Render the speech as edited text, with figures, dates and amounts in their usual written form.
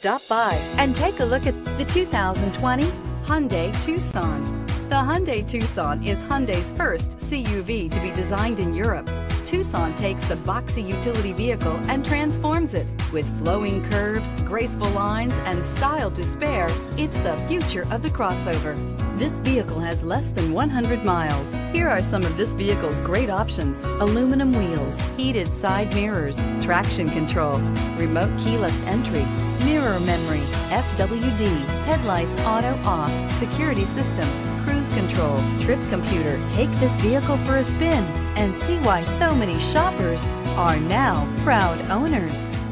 Stop by and take a look at the 2020 Hyundai Tucson. The Hyundai Tucson is Hyundai's first CUV to be designed in Europe. Tucson takes the boxy utility vehicle and transforms it. With flowing curves, graceful lines, and style to spare, it's the future of the crossover. This vehicle has less than 100 miles. Here are some of this vehicle's great options: aluminum wheels, heated side mirrors, traction control, remote keyless entry, mirror memory, FWD, headlights auto off, security system, cruise control, trip computer. Take this vehicle for a spin and see why so many shoppers are now proud owners.